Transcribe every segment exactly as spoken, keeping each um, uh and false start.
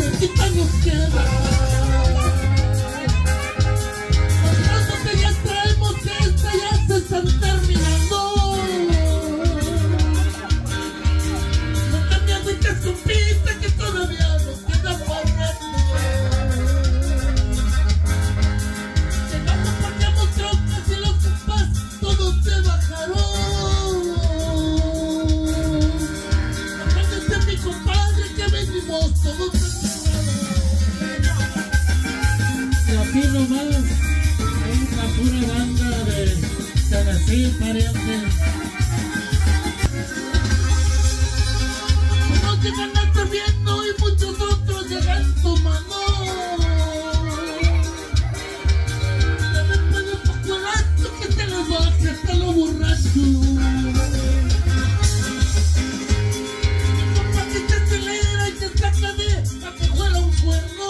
cerquita nos queda. Nosotros ya traemos que esta ya se están terminando. No cambias de que supiste que todavía nos queda corriendo. Llegamos, pagamos trocas y los compas todos se bajaron. Apártense mi compadre que venimos todos encerrados. Y aquí nomás hay una pura banda de Tennessee, parientes. Unos llegan al gobierno y muchos otros llegan tomando. Después de un poco el acto que te les baje hasta lo borracho. Mi compa que te acelera y te saca de a que juega un cuerno.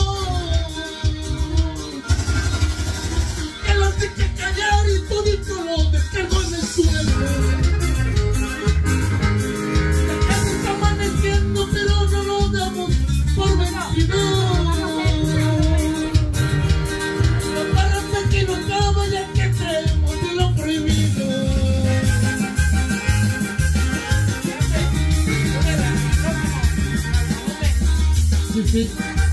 Que lo hace que callar y todito lo descargo en el suelo. La casa está amaneciendo pero no lo damos por vencido. La parranda que no acaba ya que traemos de lo prohibido. Sí, sí.